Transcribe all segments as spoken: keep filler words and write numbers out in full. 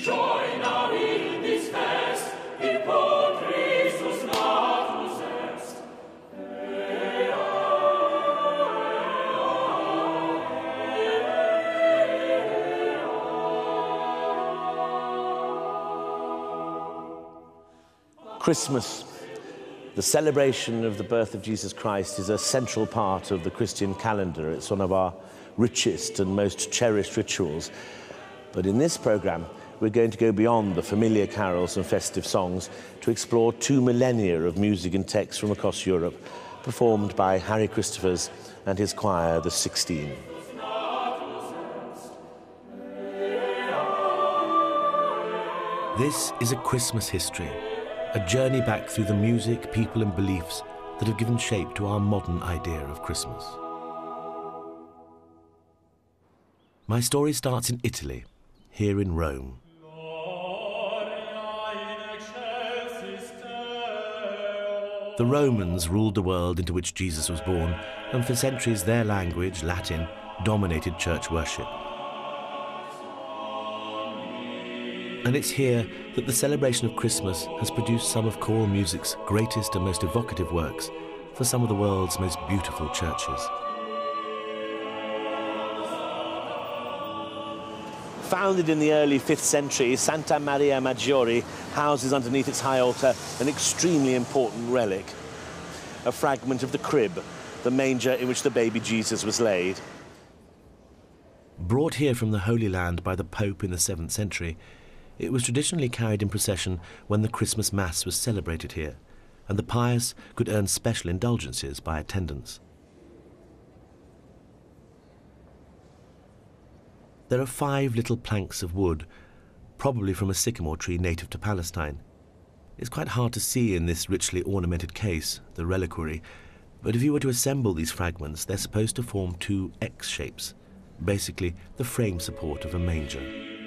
Join now in this fest, in quod Christus natus est. Christmas, the celebration of the birth of Jesus Christ, is a central part of the Christian calendar. It's one of our richest and most cherished rituals. But in this programme, we're going to go beyond the familiar carols and festive songs to explore two millennia of music and text from across Europe, performed by Harry Christophers and his choir, the Sixteen. This is a Christmas history, a journey back through the music, people and beliefs that have given shape to our modern idea of Christmas. My story starts in Italy, here in Rome. The Romans ruled the world into which Jesus was born, and for centuries their language, Latin, dominated church worship. And it's here that the celebration of Christmas has produced some of choral music's greatest and most evocative works for some of the world's most beautiful churches. Founded in the early fifth century, Santa Maria Maggiore houses underneath its high altar an extremely important relic, a fragment of the crib, the manger in which the baby Jesus was laid. Brought here from the Holy Land by the Pope in the seventh century, it was traditionally carried in procession when the Christmas Mass was celebrated here, and the pious could earn special indulgences by attendance. There are five little planks of wood, probably from a sycamore tree native to Palestine. It's quite hard to see in this richly ornamented case, the reliquary, but if you were to assemble these fragments, they're supposed to form two X shapes, basically the frame support of a manger.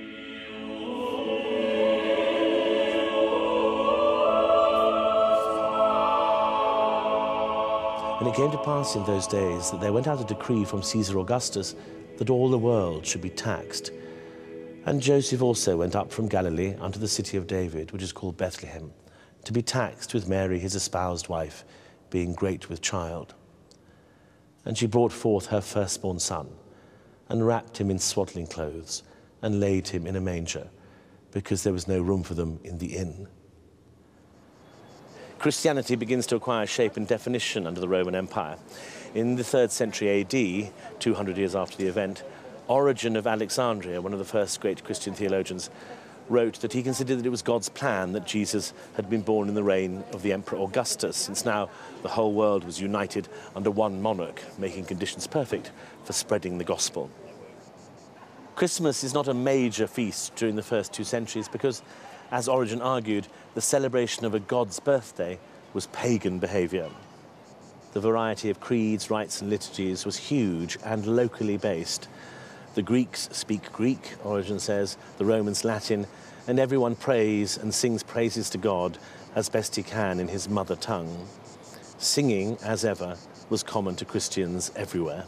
And it came to pass in those days that there went out a decree from Caesar Augustus that all the world should be taxed. And Joseph also went up from Galilee unto the city of David, which is called Bethlehem, to be taxed with Mary his espoused wife, being great with child. And she brought forth her firstborn son, and wrapped him in swaddling clothes, and laid him in a manger, because there was no room for them in the inn. Christianity begins to acquire shape and definition under the Roman Empire. In the third century A D, two hundred years after the event, Origen of Alexandria, one of the first great Christian theologians, wrote that he considered that it was God's plan that Jesus had been born in the reign of the Emperor Augustus, since now the whole world was united under one monarch, making conditions perfect for spreading the gospel. Christmas is not a major feast during the first two centuries because, as Origen argued, the celebration of a god's birthday was pagan behaviour. The variety of creeds, rites and liturgies was huge and locally based. The Greeks speak Greek, Origen says, the Romans Latin, and everyone prays and sings praises to God as best he can in his mother tongue. Singing, as ever, was common to Christians everywhere.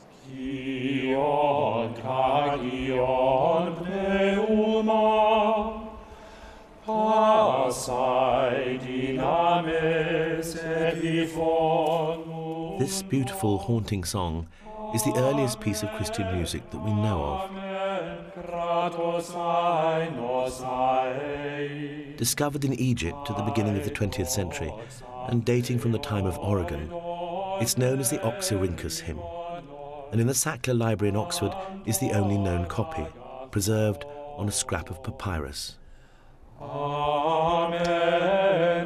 This beautiful, haunting song is the earliest piece of Christian music that we know of. Discovered in Egypt at the beginning of the twentieth century and dating from the time of Origen, it's known as the Oxyrhynchus hymn, and in the Sackler Library in Oxford is the only known copy, preserved on a scrap of papyrus. Amen,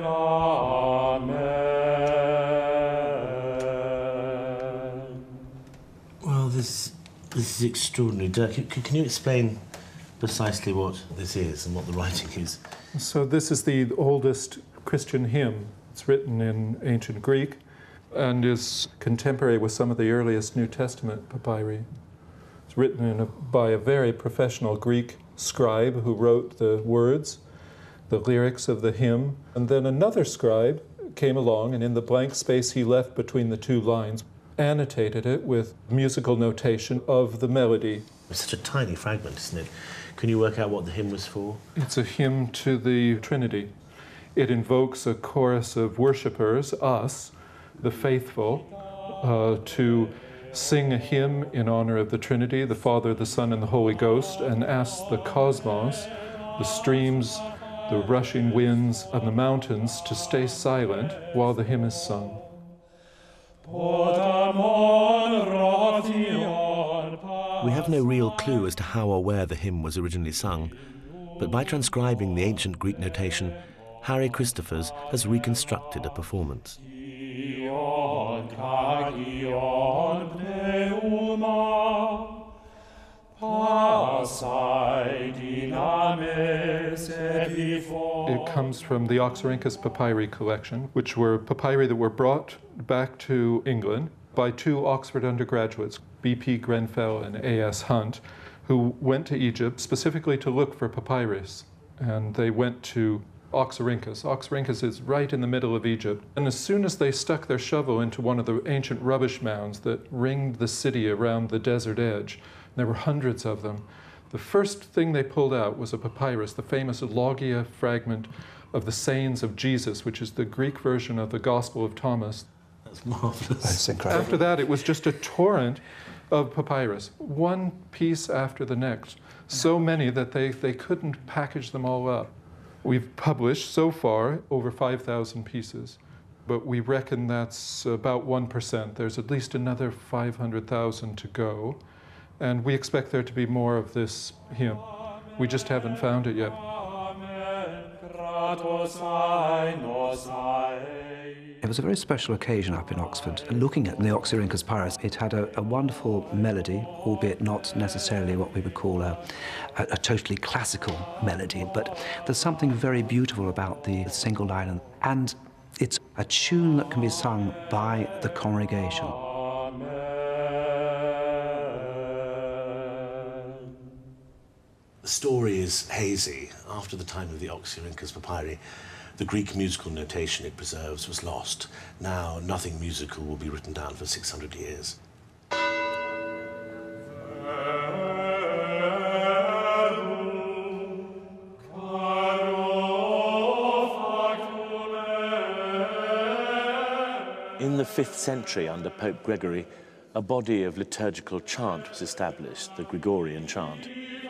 amen. Well, this, this is extraordinary. Dirk, can, can you explain precisely what this is and what the writing is? So this is the oldest Christian hymn. It's written in ancient Greek and is contemporary with some of the earliest New Testament papyri. It's written in a, by a very professional Greek scribe who wrote the words, the lyrics of the hymn, and then another scribe came along and in the blank space he left between the two lines annotated it with musical notation of the melody. It's such a tiny fragment, isn't it? Can you work out what the hymn was for? It's a hymn to the Trinity. It invokes a chorus of worshippers, us, the faithful, uh, to sing a hymn in honor of the Trinity, the Father, the Son, and the Holy Ghost, and asks the cosmos, the streams, the rushing winds, and the mountains to stay silent while the hymn is sung. We have no real clue as to how or where the hymn was originally sung, but by transcribing the ancient Greek notation, Harry Christophers has reconstructed a performance. It comes from the Oxyrhynchus papyri collection, which were papyri that were brought back to England by two Oxford undergraduates, B P Grenfell and A S Hunt, who went to Egypt specifically to look for papyrus. And they went to Oxyrhynchus. Oxyrhynchus is right in the middle of Egypt. And as soon as they stuck their shovel into one of the ancient rubbish mounds that ringed the city around the desert edge, and there were hundreds of them, the first thing they pulled out was a papyrus, the famous Logia fragment of the sayings of Jesus, which is the Greek version of the Gospel of Thomas. That's marvelous. That's incredible. After that, it was just a torrent of papyrus, one piece after the next. So many that they, they couldn't package them all up. We've published so far over five thousand pieces, but we reckon that's about one percent. There's at least another five hundred thousand to go, and we expect there to be more of this hymn. We just haven't found it yet. It was a very special occasion up in Oxford. Looking at the Oxyrhynchus papyrus, it had a, a wonderful melody, albeit not necessarily what we would call a, a, a totally classical melody, but there's something very beautiful about the single line, and it's a tune that can be sung by the congregation. The story is hazy. After the time of the Oxyrhynchus papyri, the Greek musical notation it preserves was lost. Now, nothing musical will be written down for six hundred years. In the fifth century, under Pope Gregory, a body of liturgical chant was established, the Gregorian chant.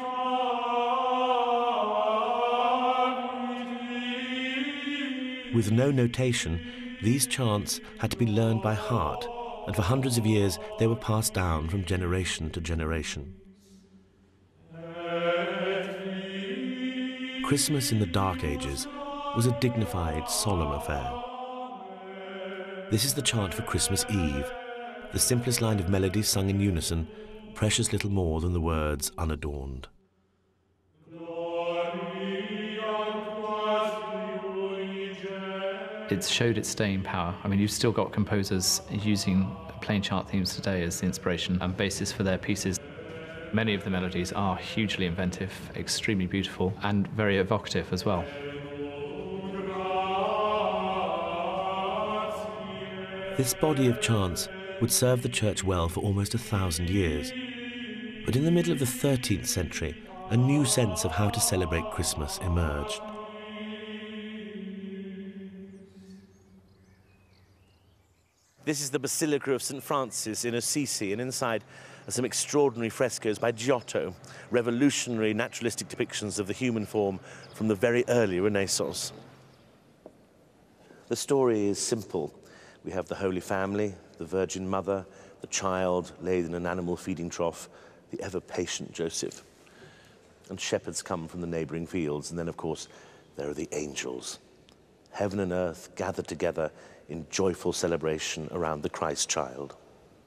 With no notation, these chants had to be learned by heart, and for hundreds of years they were passed down from generation to generation. Christmas in the Dark Ages was a dignified, solemn affair. This is the chant for Christmas Eve, the simplest line of melody sung in unison, precious little more than the words unadorned. It's showed its staying power. I mean, you've still got composers using plain chant themes today as the inspiration and basis for their pieces. Many of the melodies are hugely inventive, extremely beautiful, and very evocative as well. This body of chants would serve the church well for almost a thousand years. But in the middle of the thirteenth century, a new sense of how to celebrate Christmas emerged. This is the Basilica of Saint Francis in Assisi, and inside are some extraordinary frescoes by Giotto, revolutionary naturalistic depictions of the human form from the very early Renaissance. The story is simple. We have the Holy Family, the Virgin Mother, the child laid in an animal feeding trough, the ever-patient Joseph. And shepherds come from the neighboring fields, and then, of course, there are the angels. Heaven and earth gathered together in joyful celebration around the Christ child.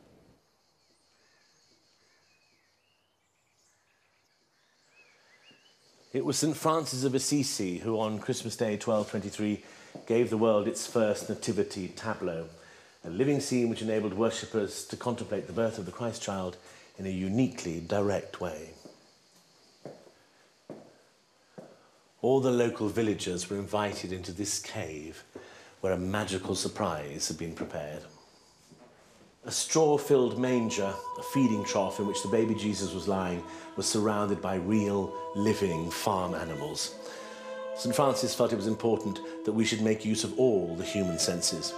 It was Saint Francis of Assisi who on Christmas Day twelve twenty-three gave the world its first Nativity tableau, a living scene which enabled worshippers to contemplate the birth of the Christ child in a uniquely direct way. All the local villagers were invited into this cave where a magical surprise had been prepared. A straw-filled manger, a feeding trough in which the baby Jesus was lying, was surrounded by real, living farm animals. Saint Francis felt it was important that we should make use of all the human senses.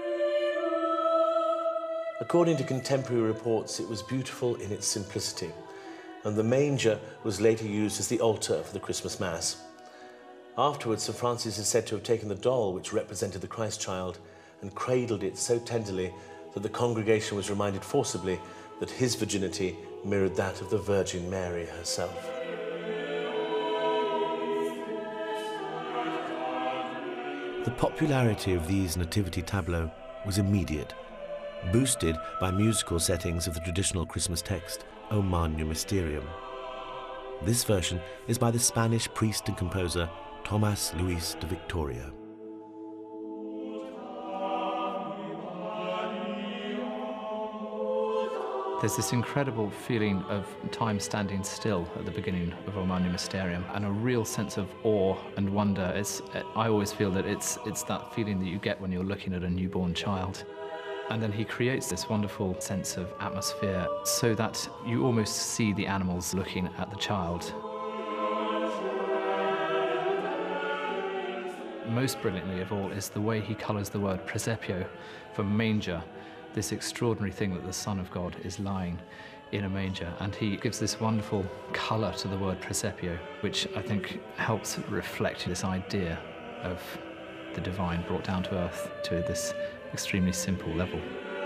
According to contemporary reports, it was beautiful in its simplicity, and the manger was later used as the altar for the Christmas Mass. Afterwards, Saint Francis is said to have taken the doll which represented the Christ child and cradled it so tenderly that the congregation was reminded forcibly that his virginity mirrored that of the Virgin Mary herself. The popularity of these nativity tableaux was immediate, boosted by musical settings of the traditional Christmas text, O Magnum Mysterium. This version is by the Spanish priest and composer Tomás Luis de Victoria. There's this incredible feeling of time standing still at the beginning of O Magnum Mysterium, and a real sense of awe and wonder. It's, I always feel that it's, it's that feeling that you get when you're looking at a newborn child. And then he creates this wonderful sense of atmosphere so that you almost see the animals looking at the child. Most brilliantly of all is the way he colours the word presepio for manger, this extraordinary thing that the Son of God is lying in a manger. And he gives this wonderful colour to the word presepio, which I think helps reflect this idea of the divine brought down to earth to this extremely simple level.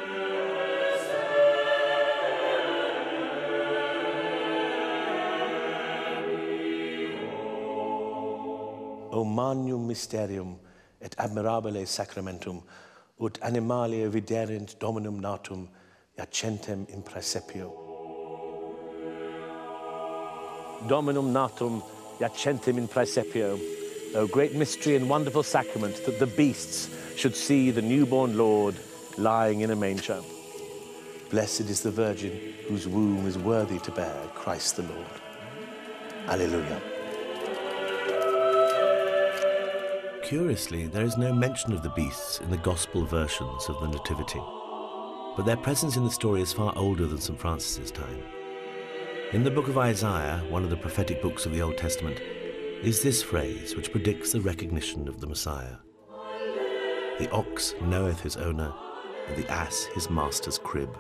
O Magnum Mysterium et admirabile sacramentum, ut animalia viderint Dominum natum, iacentem in praesepio. Dominum natum, iacentem in praesepio. O great mystery and wonderful sacrament that the beasts should see the newborn Lord lying in a manger. Blessed is the Virgin whose womb is worthy to bear Christ the Lord. Alleluia. Curiously, there is no mention of the beasts in the Gospel versions of the Nativity, but their presence in the story is far older than Saint Francis's time. In the book of Isaiah, one of the prophetic books of the Old Testament, is this phrase which predicts the recognition of the Messiah. The ox knoweth his owner, and the ass his master's crib.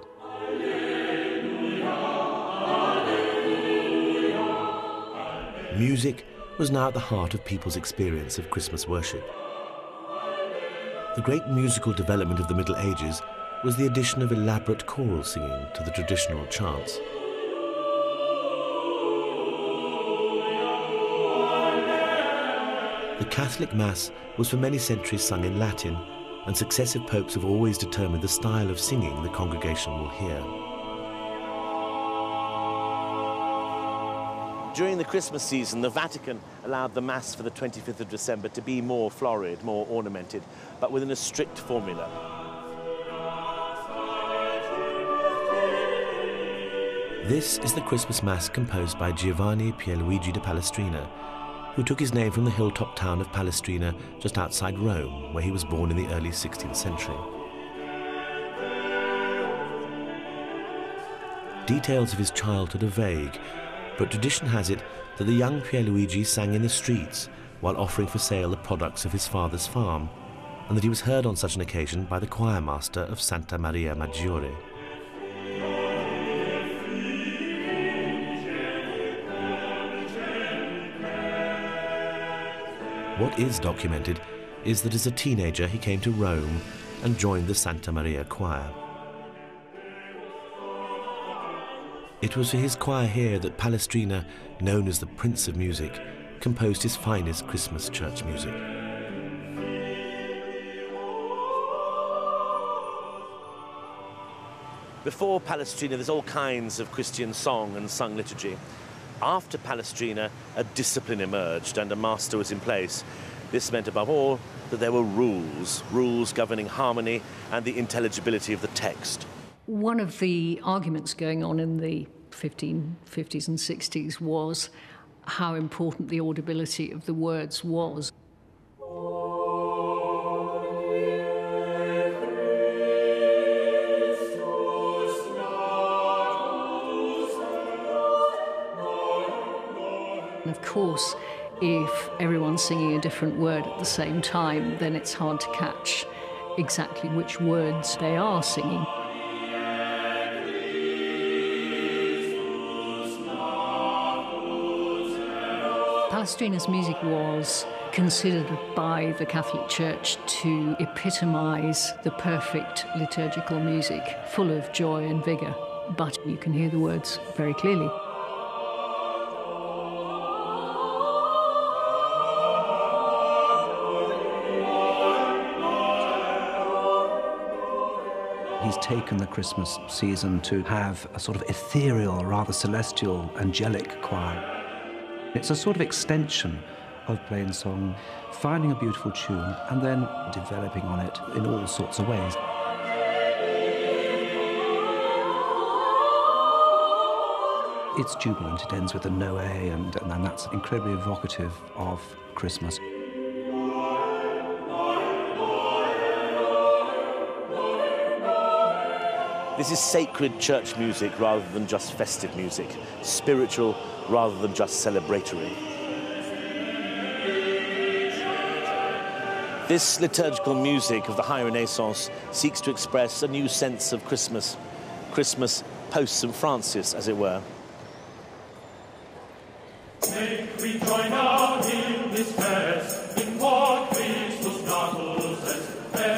Music was now at the heart of people's experience of Christmas worship. The great musical development of the Middle Ages was the addition of elaborate choral singing to the traditional chants. The Catholic Mass was for many centuries sung in Latin, and successive popes have always determined the style of singing the congregation will hear. During the Christmas season, the Vatican allowed the Mass for the twenty-fifth of December to be more florid, more ornamented, but within a strict formula. This is the Christmas Mass composed by Giovanni Pierluigi da Palestrina, who took his name from the hilltop town of Palestrina just outside Rome, where he was born in the early sixteenth century. Details of his childhood are vague, but tradition has it that the young Pierluigi sang in the streets while offering for sale the products of his father's farm, and that he was heard on such an occasion by the choir master of Santa Maria Maggiore. What is documented is that as a teenager he came to Rome and joined the Santa Maria choir. It was for his choir here that Palestrina, known as the Prince of Music, composed his finest Christmas church music. Before Palestrina, there's all kinds of Christian song and sung liturgy. After Palestrina, a discipline emerged and a master was in place. This meant, above all, that there were rules, rules governing harmony and the intelligibility of the text. One of the arguments going on in the fifteen fifties and sixties was how important the audibility of the words was. course, if everyone's singing a different word at the same time, then it's hard to catch exactly which words they are singing. Palestrina's music was considered by the Catholic Church to epitomise the perfect liturgical music, full of joy and vigour, but you can hear the words very clearly. He's taken the Christmas season to have a sort of ethereal, rather celestial, angelic choir. It's a sort of extension of plain song, finding a beautiful tune and then developing on it in all sorts of ways. It's jubilant, it ends with a Noe, and, and that's incredibly evocative of Christmas. This is sacred church music rather than just festive music, spiritual rather than just celebratory. This liturgical music of the High Renaissance seeks to express a new sense of Christmas, Christmas post-Saint Francis, as it were. Make we join out in this fest, in what Christus natus est.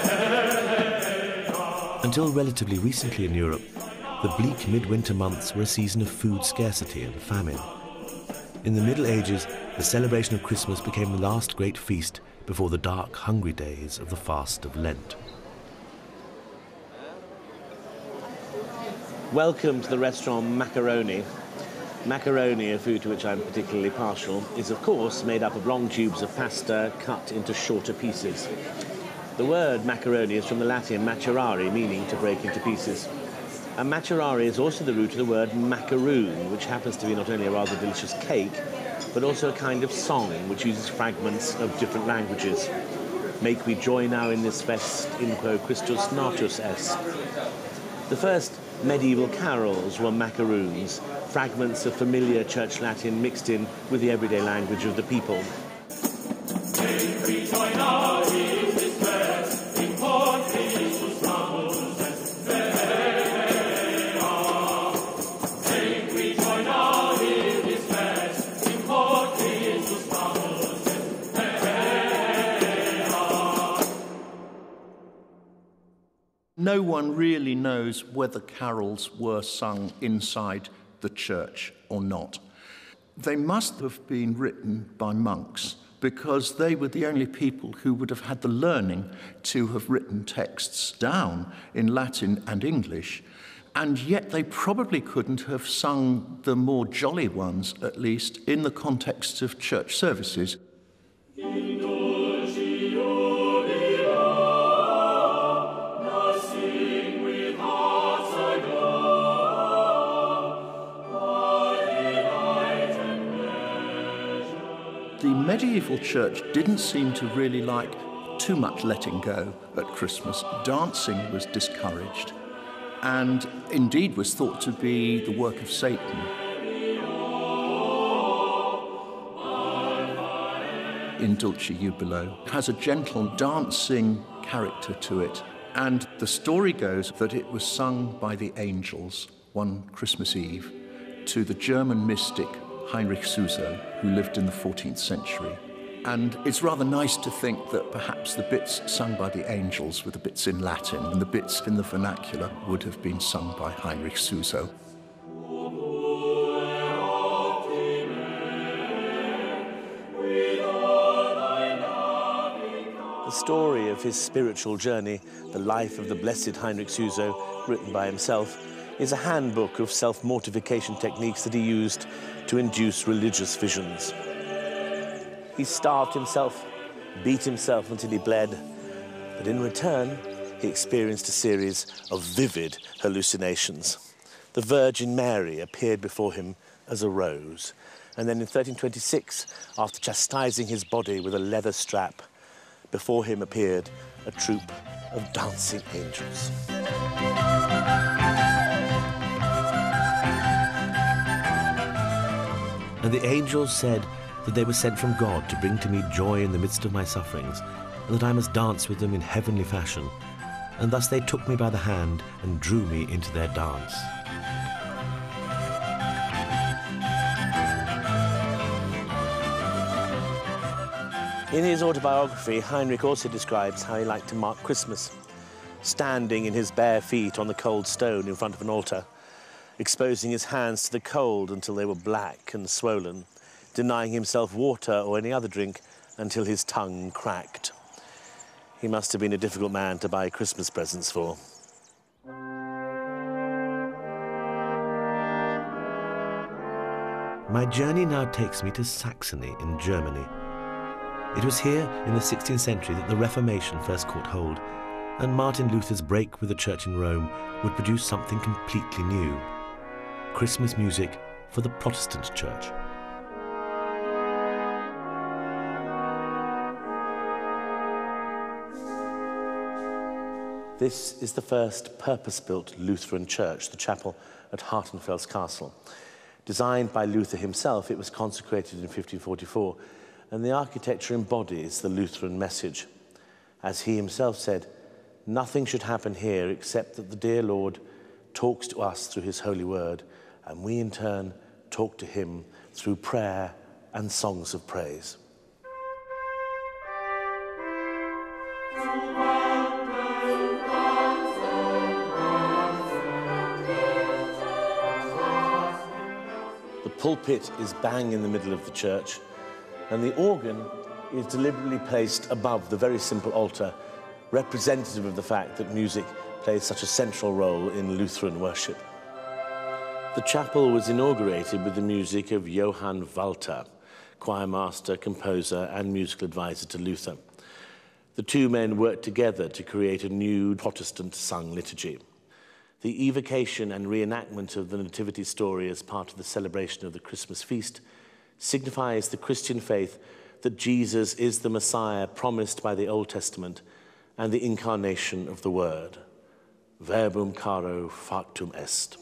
Until relatively recently in Europe, the bleak midwinter months were a season of food scarcity and famine. In the Middle Ages, the celebration of Christmas became the last great feast before the dark, hungry days of the fast of Lent. Welcome to the restaurant Macaroni. Macaroni, a food to which I'm particularly partial, is of course made up of long tubes of pasta cut into shorter pieces. The word macaroni is from the Latin macerare, meaning to break into pieces. And macerare is also the root of the word macaroon, which happens to be not only a rather delicious cake, but also a kind of song which uses fragments of different languages. Make we joy now in this fest, in quo Christus natus est. The first medieval carols were macaroons, fragments of familiar church Latin mixed in with the everyday language of the people. Make we join now in this fest, in quo Christus natus est. Make we join now in this fest, in quo Christus natus est. No one really knows whether carols were sung inside the church or not. They must have been written by monks, because they were the only people who would have had the learning to have written texts down in Latin and English, and yet they probably couldn't have sung the more jolly ones, at least, in the context of church services. The medieval church didn't seem to really like too much letting go at Christmas. Dancing was discouraged and indeed was thought to be the work of Satan. In Dulce Jubilo has a gentle dancing character to it, and the story goes that it was sung by the angels one Christmas Eve to the German mystic Heinrich Suso, who lived in the fourteenth century. And it's rather nice to think that perhaps the bits sung by the angels were the bits in Latin, and the bits in the vernacular would have been sung by Heinrich Suso. The story of his spiritual journey, the life of the blessed Heinrich Suso, written by himself, is a handbook of self-mortification techniques that he used to induce religious visions. He starved himself, beat himself until he bled, but in return, he experienced a series of vivid hallucinations. The Virgin Mary appeared before him as a rose, and then in thirteen twenty-six, after chastising his body with a leather strap, before him appeared a troop of dancing angels. And the angels said, "The that they were sent from God to bring to me joy in the midst of my sufferings, and that I must dance with them in heavenly fashion. And thus they took me by the hand and drew me into their dance. In his autobiography, Heinrich also describes how he liked to mark Christmas, standing in his bare feet on the cold stone in front of an altar, exposing his hands to the cold until they were black and swollen, denying himself water or any other drink until his tongue cracked. He must have been a difficult man to buy Christmas presents for. My journey now takes me to Saxony in Germany. It was here in the sixteenth century that the Reformation first caught hold, and Martin Luther's break with the church in Rome would produce something completely new: Christmas music for the Protestant church. This is the first purpose-built Lutheran church, the chapel at Hartenfels Castle. Designed by Luther himself, it was consecrated in fifteen forty-four, and the architecture embodies the Lutheran message. As he himself said, nothing should happen here except that the dear Lord talks to us through his holy word, and we in turn talk to him through prayer and songs of praise. The pulpit is bang in the middle of the church, and the organ is deliberately placed above the very simple altar, representative of the fact that music plays such a central role in Lutheran worship. The chapel was inaugurated with the music of Johann Walter, choirmaster, composer, and musical advisor to Luther. The two men worked together to create a new Protestant sung liturgy. The evocation and reenactment of the Nativity story as part of the celebration of the Christmas feast signifies the Christian faith that Jesus is the Messiah promised by the Old Testament and the incarnation of the Word. Verbum caro factum est.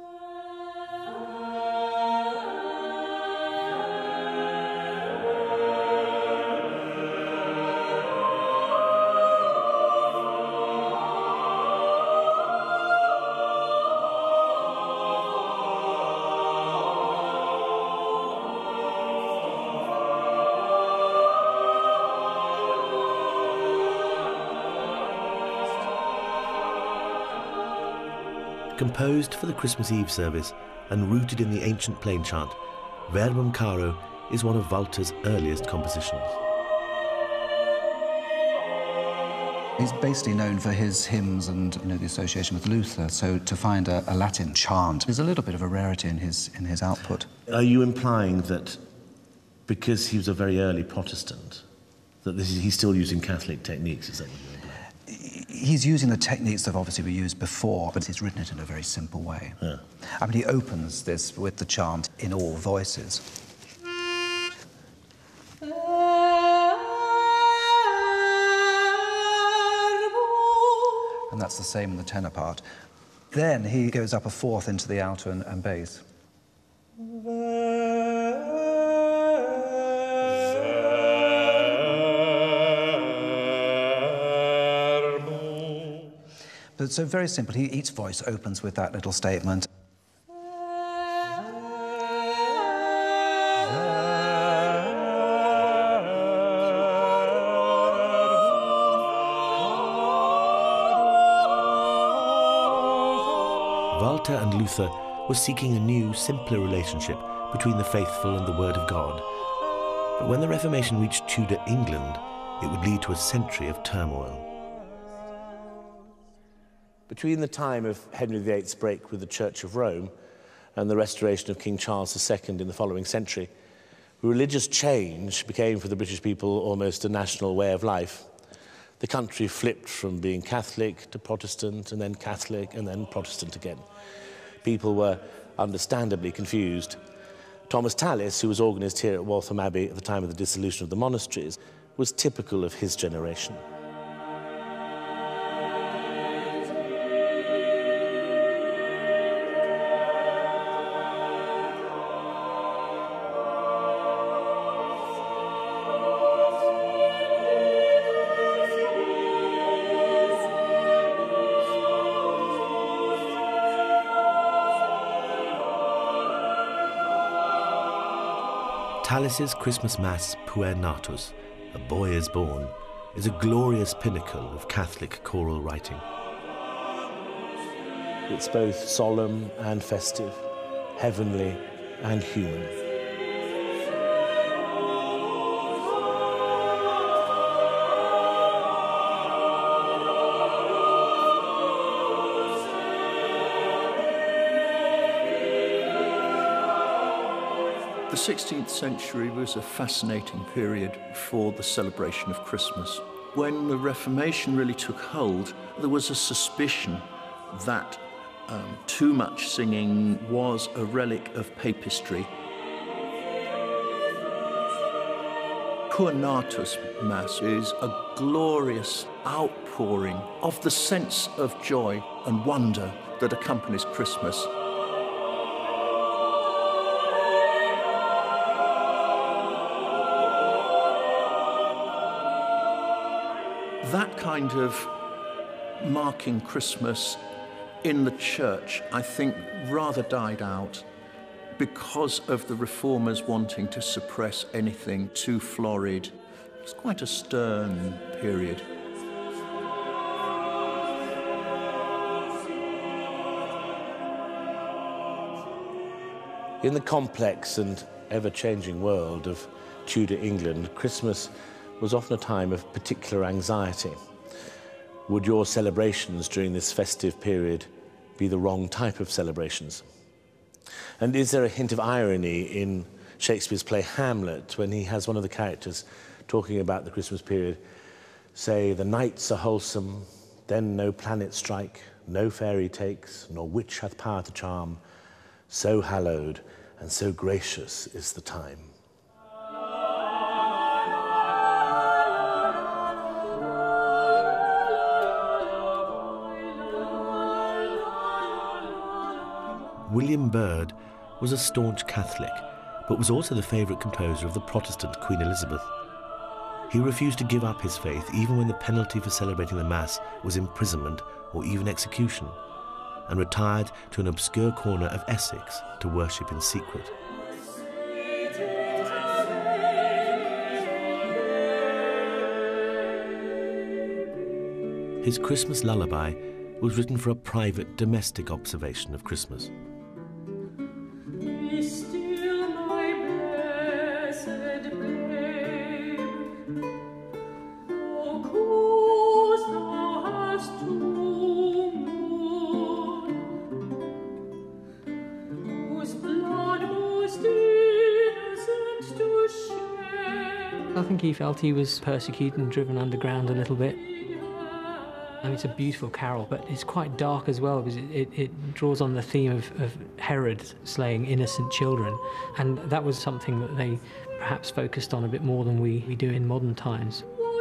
Composed for the Christmas Eve service and rooted in the ancient plain chant, Verbum Caro is one of Walter's earliest compositions. He's basically known for his hymns and, you know, the association with Luther, so to find a, a Latin chant is a little bit of a rarity in his, in his output. Are you implying that because he was a very early Protestant, that this is, he's still using Catholic techniques? Is that what you're implying? He's using the techniques that obviously were used before, but he's written it in a very simple way. Yeah. I mean, he opens this with the chant in all voices. And that's the same in the tenor part. Then he goes up a fourth into the alto and, and bass. But so very simple. He, each voice opens with that little statement. Walter and Luther were seeking a new, simpler relationship between the faithful and the Word of God. But when the Reformation reached Tudor England, it would lead to a century of turmoil. Between the time of Henry the Eighth's break with the Church of Rome and the restoration of King Charles the Second in the following century, religious change became for the British people almost a national way of life. The country flipped from being Catholic to Protestant, and then Catholic, and then Protestant again. People were understandably confused. Thomas Tallis, who was organist here at Waltham Abbey at the time of the dissolution of the monasteries, was typical of his generation. Tallis's Christmas Mass Puer Natus, A Boy is Born, is a glorious pinnacle of Catholic choral writing. It's both solemn and festive, heavenly and human. The sixteenth century was a fascinating period for the celebration of Christmas. When the Reformation really took hold, there was a suspicion that um, too much singing was a relic of papistry. Puer Natus Mass is a glorious outpouring of the sense of joy and wonder that accompanies Christmas. That kind of marking Christmas in the church, I think, rather died out because of the reformers wanting to suppress anything too florid. It's quite a stern period. In the complex and ever-changing world of Tudor England, Christmas was often a time of particular anxiety. Would your celebrations during this festive period be the wrong type of celebrations? And is there a hint of irony in Shakespeare's play Hamlet when he has one of the characters talking about the Christmas period say, "The nights are wholesome, then no planet strike, no fairy takes, nor witch hath power to charm, so hallowed and so gracious is the time." William Byrd was a staunch Catholic, but was also the favourite composer of the Protestant Queen Elizabeth. He refused to give up his faith even when the penalty for celebrating the Mass was imprisonment or even execution, and retired to an obscure corner of Essex to worship in secret. His Christmas lullaby was written for a private domestic observation of Christmas. I think he felt he was persecuted and driven underground a little bit. I mean, it's a beautiful carol, but it's quite dark as well because it, it, it draws on the theme of, of Herod slaying innocent children, and that was something that they perhaps focused on a bit more than we, we do in modern times.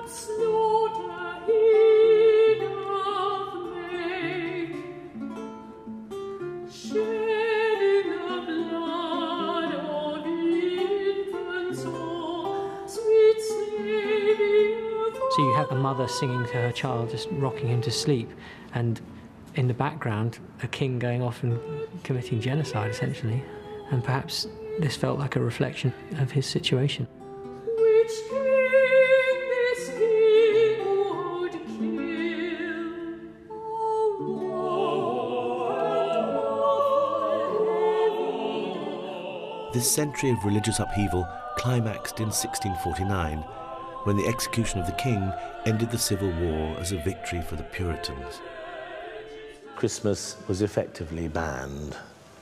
So you have a mother singing to her child, just rocking him to sleep, and in the background, a king going off and committing genocide, essentially. And perhaps this felt like a reflection of his situation. Which king this king would kill? Oh, This century of religious upheaval climaxed in sixteen forty-nine, when the execution of the king ended the Civil War as a victory for the Puritans. Christmas was effectively banned.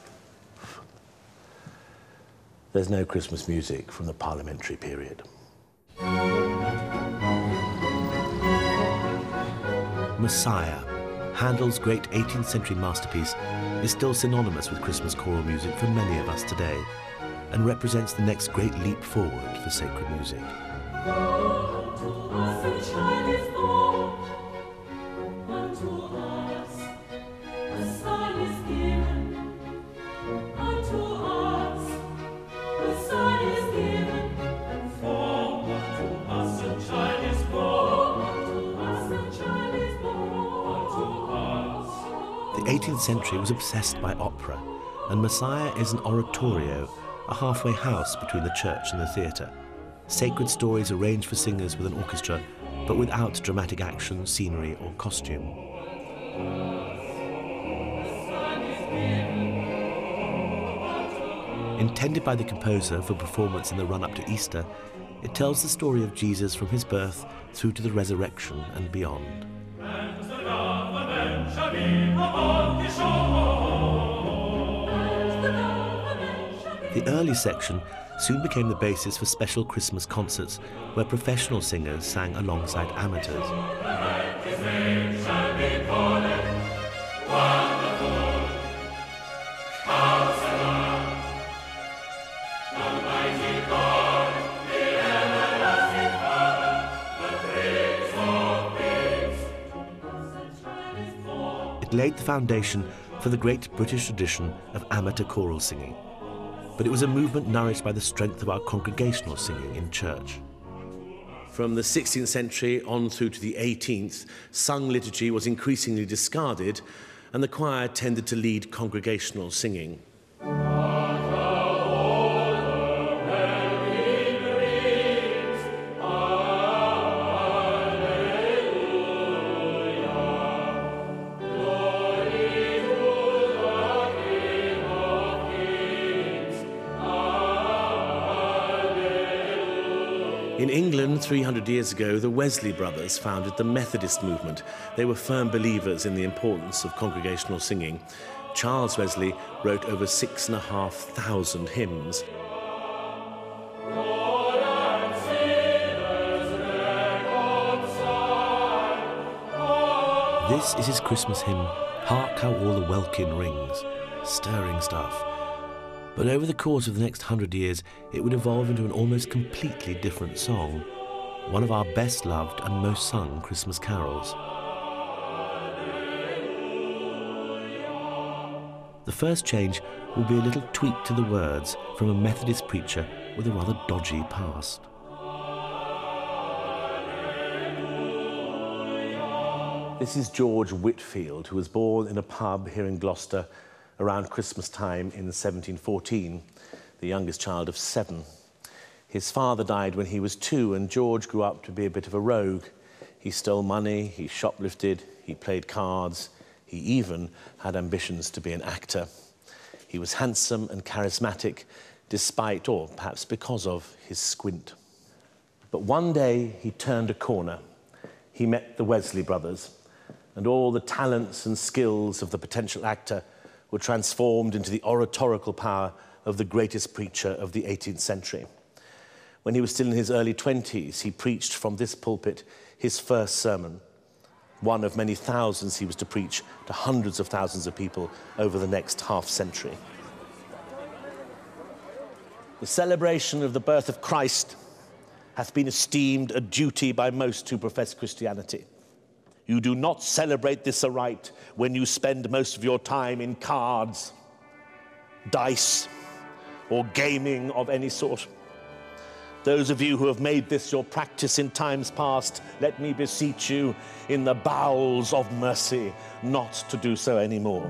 There's no Christmas music from the parliamentary period. Messiah, Handel's great eighteenth century masterpiece, is still synonymous with Christmas choral music for many of us today, and represents the next great leap forward for sacred music. unto us a child is born, unto us a son is given, unto us a son is given, for unto us a child is born, unto us a child is born, unto us. The eighteenth century was obsessed by opera, and Messiah is an oratorio a halfway house between the church and the theatre. Sacred stories arranged for singers with an orchestra, but without dramatic action, scenery or costume. Intended by the composer for performance in the run-up to Easter, it tells the story of Jesus from his birth through to the resurrection and beyond. The early section soon became the basis for special Christmas concerts where professional singers sang alongside amateurs. It laid the foundation for the great British tradition of amateur choral singing. But it was a movement nourished by the strength of our congregational singing in church. From the sixteenth century on through to the eighteenth, sung liturgy was increasingly discarded, and the choir tended to lead congregational singing. In England, three hundred years ago, the Wesley brothers founded the Methodist movement. They were firm believers in the importance of congregational singing. Charles Wesley wrote over six and a half thousand hymns. This is his Christmas hymn, Hark How All the Welkin Rings. Stirring stuff. But over the course of the next hundred years, it would evolve into an almost completely different song, one of our best loved and most sung Christmas carols. The first change will be a little tweak to the words from a Methodist preacher with a rather dodgy past. This is George Whitfield, who was born in a pub here in Gloucester around Christmas time in seventeen fourteen, the youngest child of seven. His father died when he was two, and George grew up to be a bit of a rogue. He stole money, he shoplifted, he played cards, he even had ambitions to be an actor. He was handsome and charismatic, despite, or perhaps because of, his squint. But one day he turned a corner. He met the Wesley brothers, and all the talents and skills of the potential actor were transformed into the oratorical power of the greatest preacher of the eighteenth century. When he was still in his early twenties, he preached from this pulpit his first sermon, one of many thousands he was to preach to hundreds of thousands of people over the next half century. The celebration of the birth of Christ hath been esteemed a duty by most who profess Christianity. You do not celebrate this aright when you spend most of your time in cards, dice, or gaming of any sort. Those of you who have made this your practice in times past, let me beseech you, in the bowels of mercy, not to do so anymore.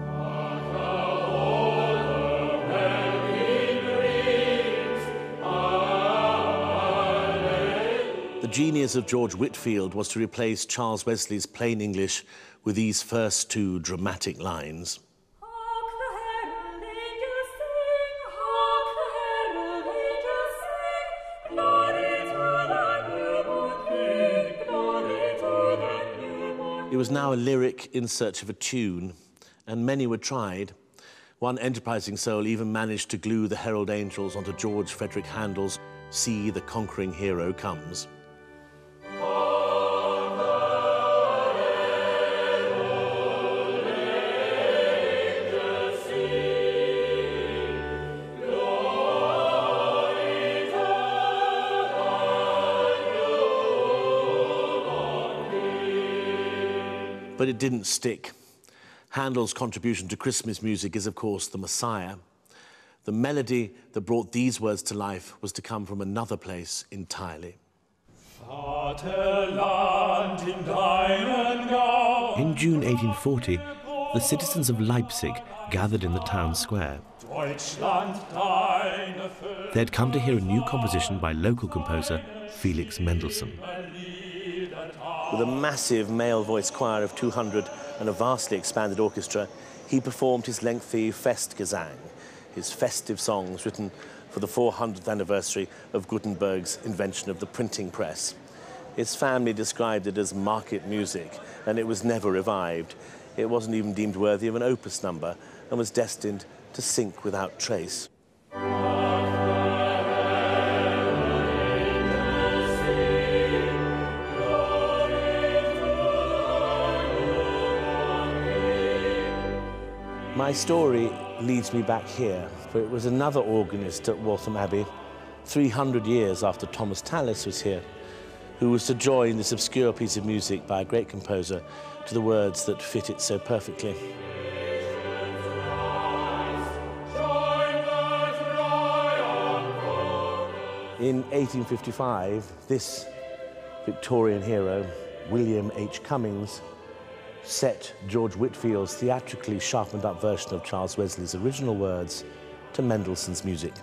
The genius of George Whitfield was to replace Charles Wesley's plain English with these first two dramatic lines. Hark, the herald angels sing, hark, the herald angels sing, glory to the newborn King, glory to the newborn. It was now a lyric in search of a tune, and many were tried. One enterprising soul even managed to glue the herald angels onto George Frederick Handel's See the Conquering Hero Comes. But it didn't stick. Handel's contribution to Christmas music is, of course, the Messiah. The melody that brought these words to life was to come from another place entirely. In June eighteen forty, the citizens of Leipzig gathered in the town square. They had come to hear a new composition by local composer Felix Mendelssohn. With a massive male voice choir of two hundred and a vastly expanded orchestra, he performed his lengthy Festgesang, his festive songs written for the four hundredth anniversary of Gutenberg's invention of the printing press. His family described it as market music, and it was never revived. It wasn't even deemed worthy of an opus number and was destined to sink without trace. My story leads me back here, for it was another organist at Waltham Abbey, three hundred years after Thomas Tallis was here, who was to join this obscure piece of music by a great composer to the words that fit it so perfectly. In eighteen fifty-five, this Victorian hero, William H. Cummings, set George Whitfield's theatrically sharpened up version of Charles Wesley's original words to Mendelssohn's music.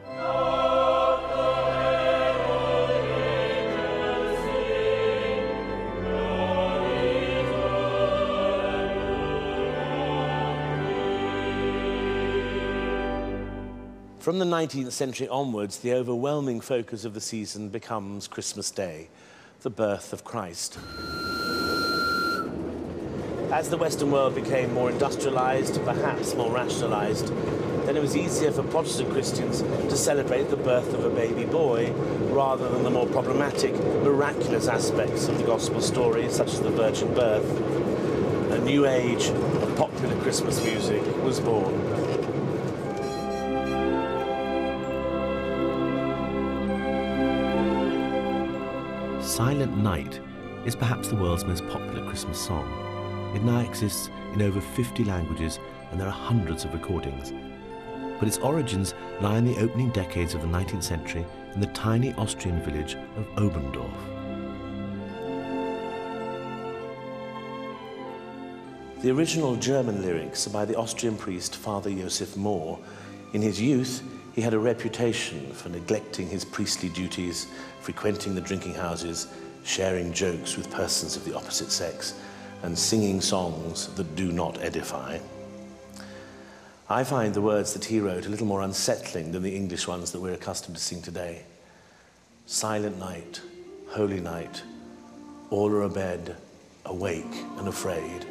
From the nineteenth century onwards, the overwhelming focus of the season becomes Christmas Day, the birth of Christ. As the Western world became more industrialized, perhaps more rationalized, then it was easier for Protestant Christians to celebrate the birth of a baby boy rather than the more problematic, miraculous aspects of the gospel story, such as the virgin birth. A new age of popular Christmas music was born. Silent Night is perhaps the world's most popular Christmas song. It now exists in over fifty languages and there are hundreds of recordings. But its origins lie in the opening decades of the nineteenth century in the tiny Austrian village of Oberndorf. The original German lyrics are by the Austrian priest Father Joseph Mohr. In his youth, he had a reputation for neglecting his priestly duties, frequenting the drinking houses, sharing jokes with persons of the opposite sex, and singing songs that do not edify. I find the words that he wrote a little more unsettling than the English ones that we're accustomed to sing today. Silent night, holy night, all are abed, awake and afraid.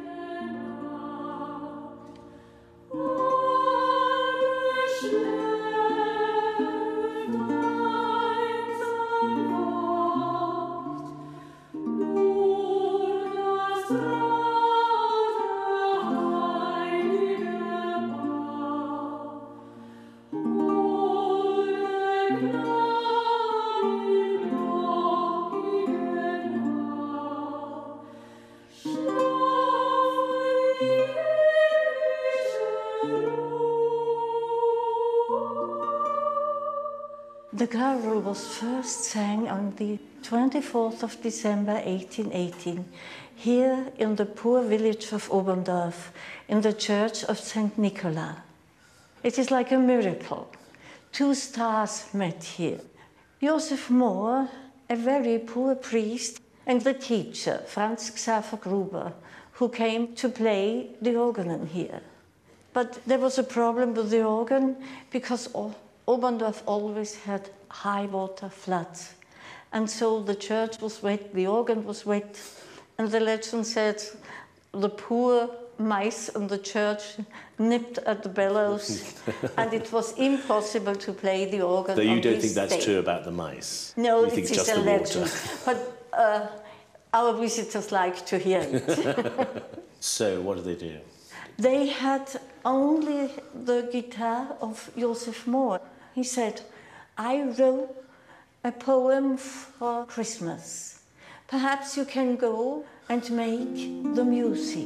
The carol was first sang on the twenty-fourth of December eighteen eighteen, here in the poor village of Oberndorf, in the church of Saint Nicholas. It is like a miracle. Two stars met here. Joseph Mohr, a very poor priest, and the teacher, Franz Xaver Gruber, who came to play the organ here. But there was a problem with the organ because Oberndorf always had high water floods. And so the church was wet, the organ was wet, and the legend said the poor mice in the church nipped at the bellows, and it was impossible to play the organ. So you don't think day. that's true about the mice? No, you think it it's is just a the legend. water. But uh, our visitors like to hear it. So what do they do? They had only the guitar of Joseph Mohr. He said, I wrote a poem for Christmas. Perhaps you can go and make the music.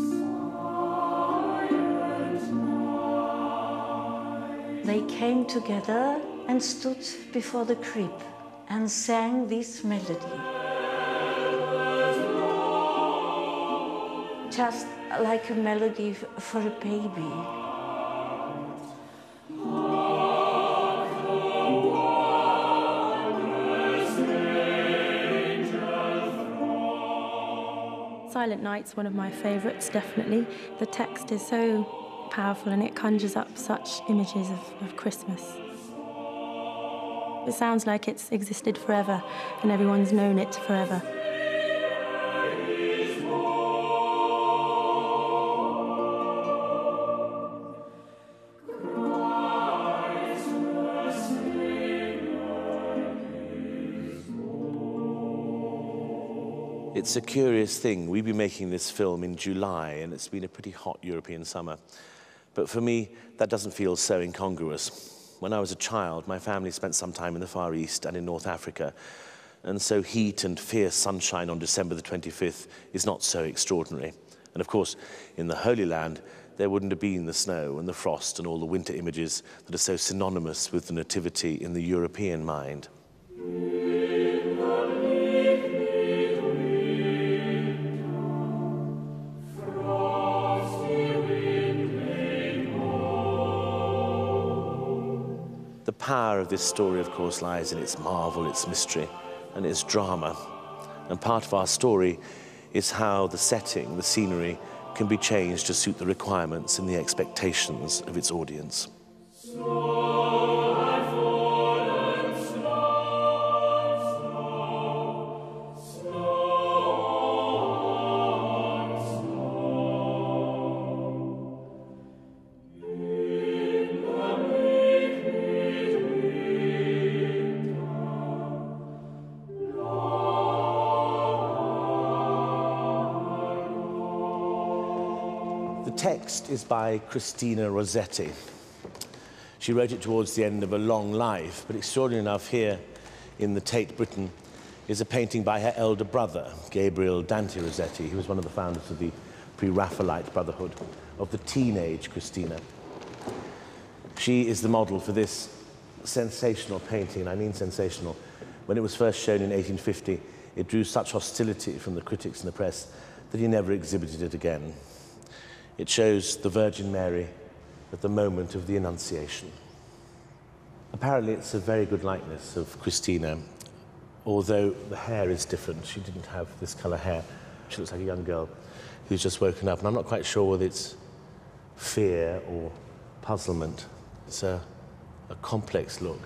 They came together and stood before the crib and sang this melody. just like a melody for a baby. Silent Night's one of my favourites, definitely. The text is so powerful and it conjures up such images of, of Christmas. It sounds like it's existed forever and everyone's known it forever. It's a curious thing. We've been making this film in July, and it's been a pretty hot European summer. But for me, that doesn't feel so incongruous. When I was a child, my family spent some time in the Far East and in North Africa, and so heat and fierce sunshine on December the twenty-fifth is not so extraordinary. And of course, in the Holy Land, there wouldn't have been the snow and the frost and all the winter images that are so synonymous with the Nativity in the European mind. The power of this story, of course, lies in its marvel, its mystery, and its drama. And part of our story is how the setting, the scenery, can be changed to suit the requirements and the expectations of its audience. The text is by Christina Rossetti. She wrote it towards the end of a long life, but extraordinary enough, here in the Tate Britain is a painting by her elder brother, Gabriel Dante Rossetti, who was one of the founders of the Pre-Raphaelite Brotherhood, of the teenage Christina. She is the model for this sensational painting, and I mean sensational. When it was first shown in eighteen fifty, it drew such hostility from the critics and the press that he never exhibited it again. It shows the Virgin Mary at the moment of the Annunciation. Apparently it's a very good likeness of Christina, although the hair is different. She didn't have this colour hair. She looks like a young girl who's just woken up, and I'm not quite sure whether it's fear or puzzlement. It's a, a complex look.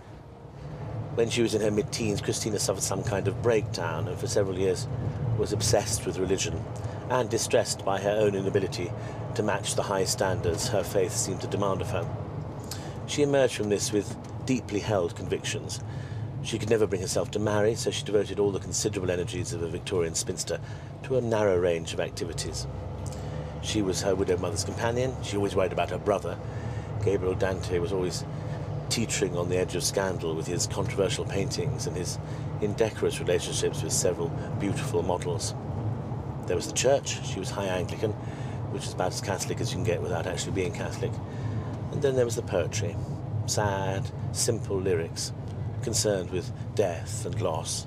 When she was in her mid-teens, Christina suffered some kind of breakdown and for several years was obsessed with religion and distressed by her own inability to match the high standards her faith seemed to demand of her. She emerged from this with deeply held convictions. She could never bring herself to marry, so she devoted all the considerable energies of a Victorian spinster to a narrow range of activities. She was her widowed mother's companion. She always worried about her brother. Gabriel Dante was always teetering on the edge of scandal with his controversial paintings and his indecorous relationships with several beautiful models. There was the church. She was high Anglican, which is about as Catholic as you can get without actually being Catholic. And then there was the poetry, sad, simple lyrics, concerned with death and loss.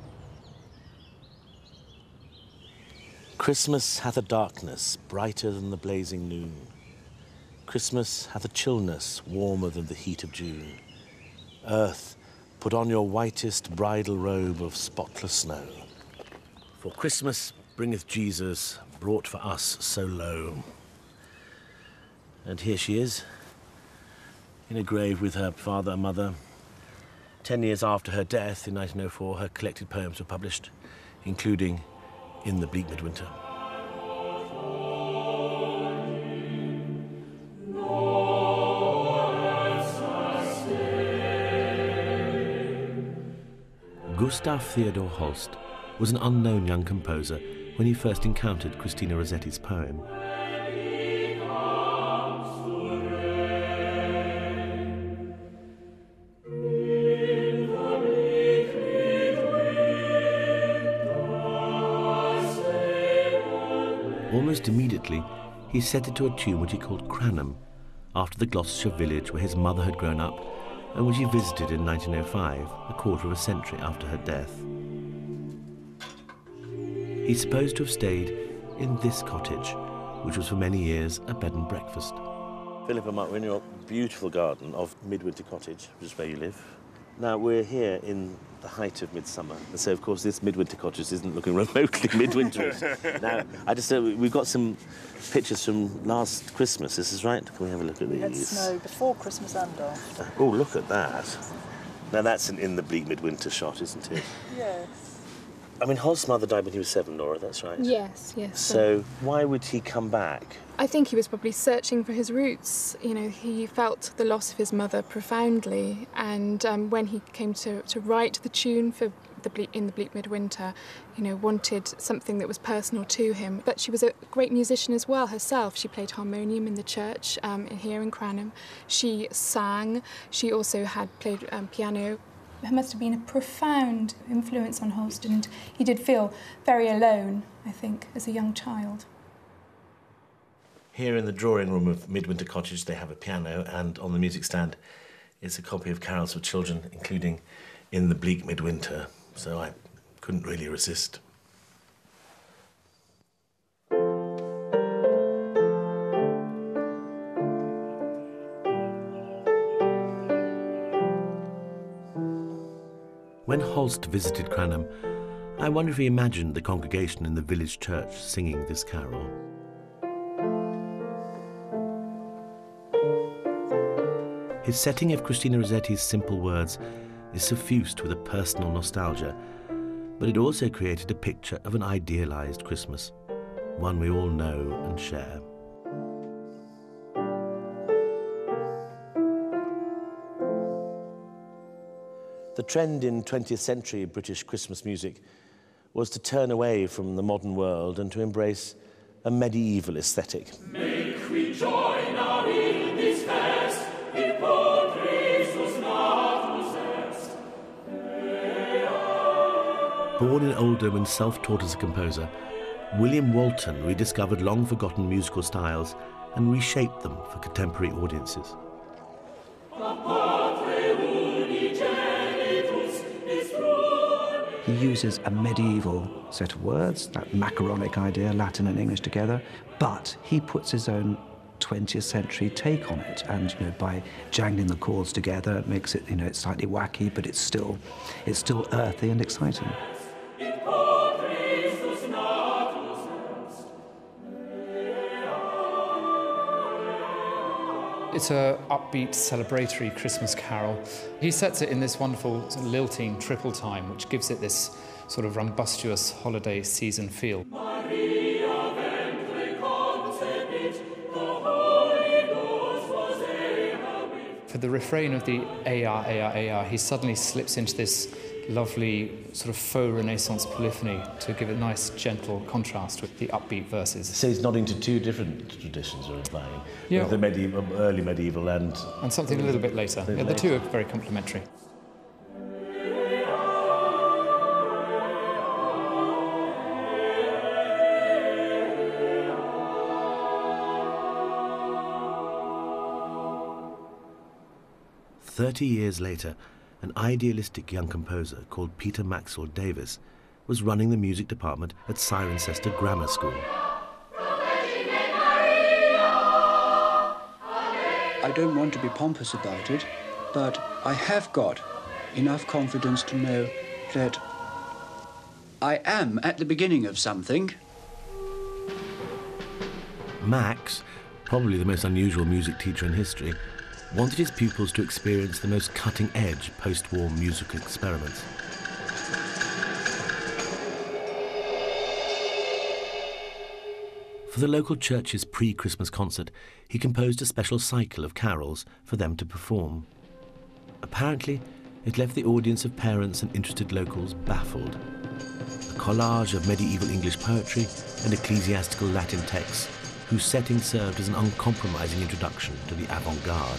Christmas hath a darkness brighter than the blazing noon. Christmas hath a chillness warmer than the heat of June. Earth, put on your whitest bridal robe of spotless snow. For Christmas bringeth Jesus, brought for us so low. And here she is, in a grave with her father and mother. Ten years after her death, in nineteen oh four, her collected poems were published, including In the Bleak Midwinter. Gustav Theodor Holst was an unknown young composer when he first encountered Christina Rossetti's poem. Almost immediately, he set it to a tune which he called Cranham, after the Gloucestershire village where his mother had grown up and which he visited in nineteen oh five, a quarter of a century after her death. He's supposed to have stayed in this cottage, which was for many years a bed and breakfast. Philip and Mark, we're in your beautiful garden of Midwinter Cottage, which is where you live. Now, we're here in the height of midsummer, and so, of course, this Midwinter Cottage isn't looking remotely midwinterish. Now, I just uh, we've got some pictures from last Christmas, this is right? Can we have a look at We these? had snow before Christmas and after. Oh, look at that. Now, that's an in the Bleak Midwinter shot, isn't it? Yes. I mean, Holst's mother died when he was seven, Laura, that's right? Yes, yes. So why would he come back? I think he was probably searching for his roots. You know, he felt the loss of his mother profoundly, and um, when he came to, to write the tune for the Bleak, in the Bleak Midwinter, you know, wanted something that was personal to him. But she was a great musician as well herself. She played harmonium in the church um, here in Cranham. She sang. She also had played um, piano. There must have been a profound influence on Holst, and he did feel very alone, I think, as a young child. Here in the drawing room of Midwinter Cottage, they have a piano, and on the music stand is a copy of carols for children, including In the Bleak Midwinter, so I couldn't really resist. When Holst visited Cranham, I wonder if he imagined the congregation in the village church singing this carol. His setting of Christina Rossetti's simple words is suffused with a personal nostalgia, but it also created a picture of an idealised Christmas, one we all know and share. The trend in twentieth century British Christmas music was to turn away from the modern world and to embrace a medieval aesthetic. Make we join our in this fest, in poor Christus natus est. Born in Oldham and self-taught as a composer, William Walton rediscovered long-forgotten musical styles and reshaped them for contemporary audiences. He uses a medieval set of words, that macaronic idea, Latin and English together, but he puts his own twentieth century take on it, and you know, by jangling the chords together, it makes it, you know, it's slightly wacky, but it's still, it's still earthy and exciting. It's a upbeat, celebratory Christmas carol. He sets it in this wonderful sort of lilting triple time, which gives it this sort of rumbustious holiday season feel. For the refrain of the Ea, Ea, Ea, he suddenly slips into this lovely sort of faux Renaissance polyphony to give a nice, gentle contrast with the upbeat verses. So he's nodding to two different traditions you're implying, yeah. the medieval, early medieval and... And something a little bit later. Yeah, the two are very complementary. Thirty years later, an idealistic young composer called Peter Maxwell Davis was running the music department at Cirencester Grammar School. I don't want to be pompous about it, but I have got enough confidence to know that I am at the beginning of something. Max, probably the most unusual music teacher in history, wanted his pupils to experience the most cutting-edge post-war musical experiments. For the local church's pre-Christmas concert, he composed a special cycle of carols for them to perform. Apparently, it left the audience of parents and interested locals baffled. A collage of medieval English poetry and ecclesiastical Latin texts, whose setting served as an uncompromising introduction to the avant-garde.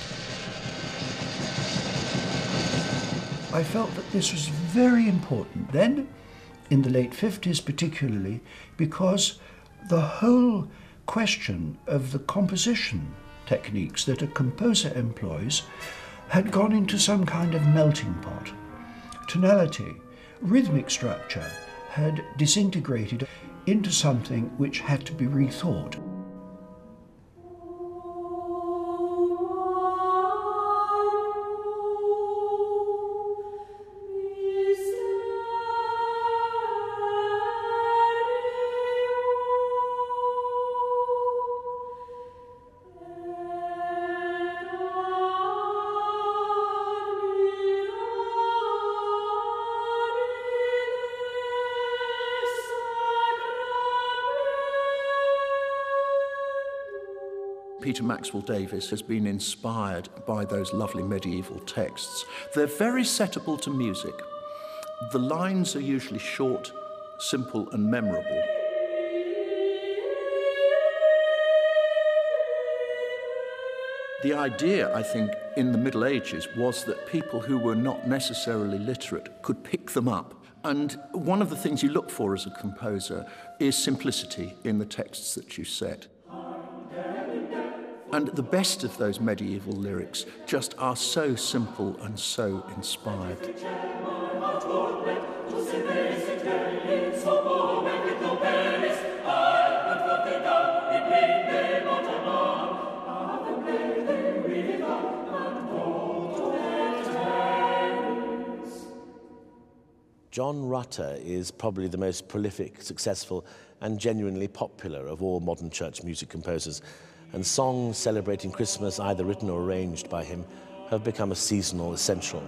I felt that this was very important then, in the late fifties particularly, because the whole question of the composition techniques that a composer employs had gone into some kind of melting pot. Tonality, rhythmic structure had disintegrated. into something which had to be rethought. Peter Maxwell Davies has been inspired by those lovely medieval texts. They're very settable to music. The lines are usually short, simple and memorable. The idea, I think, in the Middle Ages was that people who were not necessarily literate could pick them up. And one of the things you look for as a composer is simplicity in the texts that you set. And the best of those medieval lyrics just are so simple and so inspired. John Rutter is probably the most prolific, successful and genuinely popular of all modern church music composers, and songs celebrating Christmas, either written or arranged by him, have become a seasonal essential.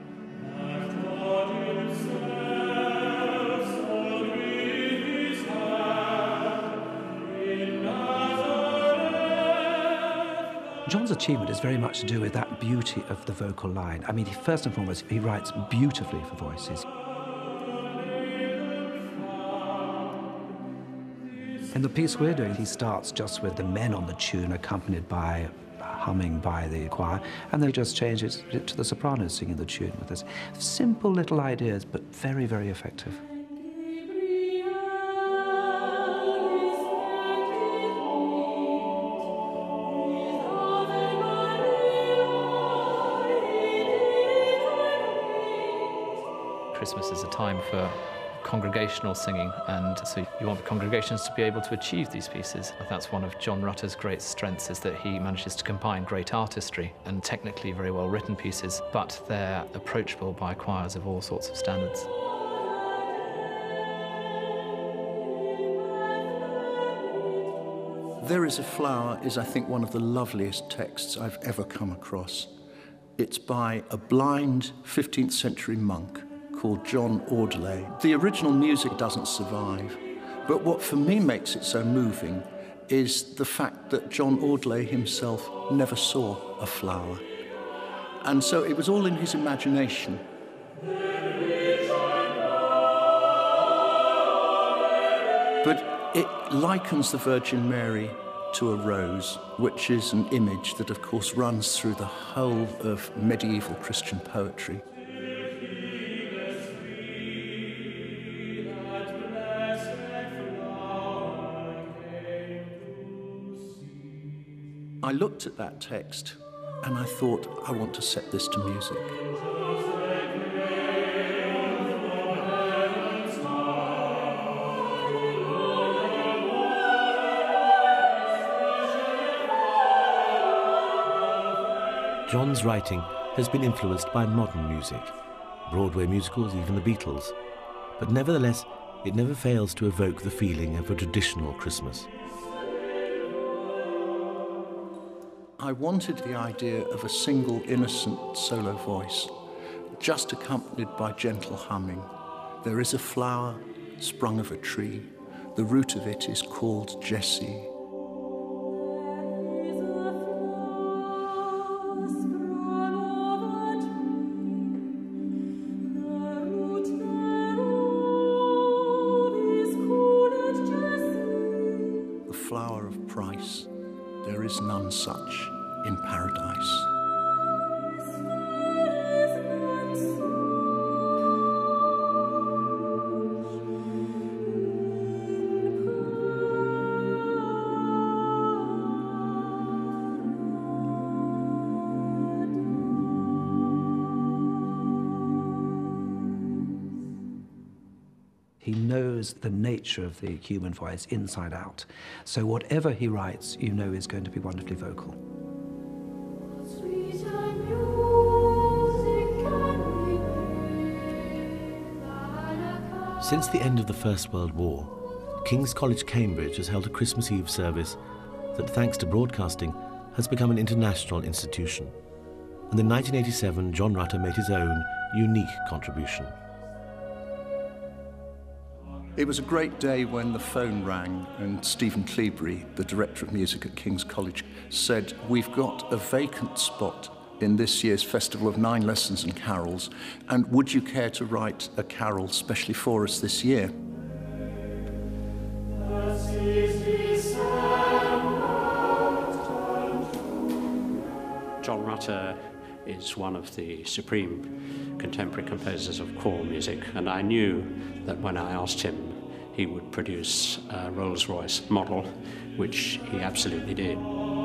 John's achievement is very much to do with that beauty of the vocal line. I mean, he, first and foremost, he writes beautifully for voices. In the piece we're doing, he starts just with the men on the tune accompanied by humming by the choir, and they just change it to the sopranos singing the tune with this. Simple little ideas, but very, very effective. Christmas is a time for congregational singing, and so you want the congregations to be able to achieve these pieces. That's one of John Rutter's great strengths, is that he manages to combine great artistry and technically very well written pieces, but they're approachable by choirs of all sorts of standards. There Is a Flower is, I think, one of the loveliest texts I've ever come across. It's by a blind fifteenth century monk called John Audeley. The original music doesn't survive, but what for me makes it so moving is the fact that John Audeley himself never saw a flower. And so it was all in his imagination. But it likens the Virgin Mary to a rose, which is an image that, of course, runs through the whole of medieval Christian poetry. I looked at that text and I thought, I want to set this to music. John's writing has been influenced by modern music, Broadway musicals, even the Beatles. But nevertheless, it never fails to evoke the feeling of a traditional Christmas. I wanted the idea of a single innocent solo voice, just accompanied by gentle humming. There is a flower sprung of a tree. The root of it is called Jesse. The flower of price. There is none such in paradise. He knows the nature of the human voice inside out. So whatever he writes, you know is going to be wonderfully vocal. Since the end of the First World War, King's College, Cambridge has held a Christmas Eve service that, thanks to broadcasting, has become an international institution. And in nineteen eighty-seven, John Rutter made his own unique contribution. It was a great day when the phone rang and Stephen Cleobury, the Director of Music at King's College, said, "We've got a vacant spot in this year's Festival of Nine Lessons and Carols, and would you care to write a carol specially for us this year?" John Rutter is one of the supreme contemporary composers of choral music, and I knew that when I asked him, he would produce a Rolls-Royce model, which he absolutely did.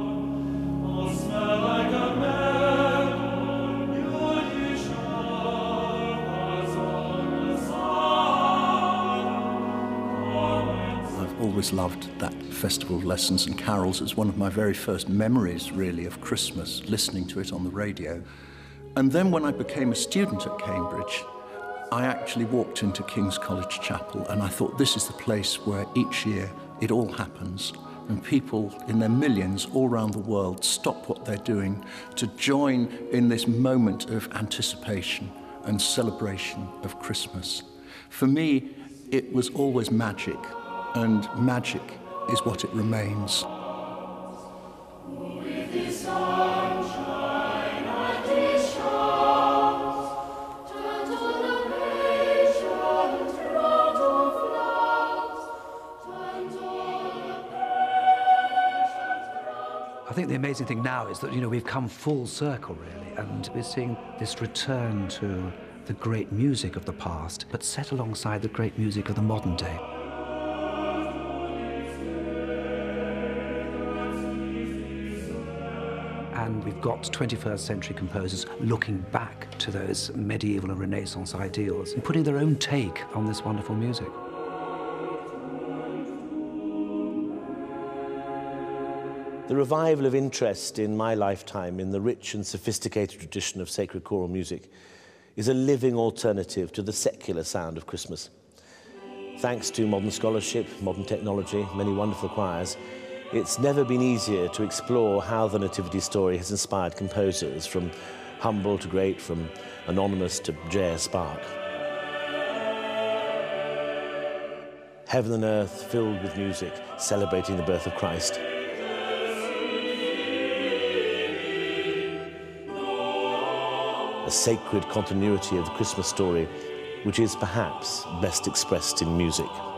I've always loved that Festival of Lessons and Carols. It's one of my very first memories, really, of Christmas, listening to it on the radio. And then when I became a student at Cambridge, I actually walked into King's College Chapel, and I thought, this is the place where each year it all happens, and people in their millions all around the world stop what they're doing to join in this moment of anticipation and celebration of Christmas. For me, it was always magic, and magic is what it remains. I think the amazing thing now is that, you know, we've come full circle, really, and we're seeing this return to the great music of the past, but set alongside the great music of the modern day. And we've got twenty-first century composers looking back to those medieval and Renaissance ideals and putting their own take on this wonderful music. The revival of interest in my lifetime in the rich and sophisticated tradition of sacred choral music is a living alternative to the secular sound of Christmas. Thanks to modern scholarship, modern technology, many wonderful choirs, it's never been easier to explore how the Nativity story has inspired composers, from humble to great, from anonymous to J S Spark. Heaven and earth filled with music, celebrating the birth of Christ. A sacred continuity of the Christmas story, which is perhaps best expressed in music.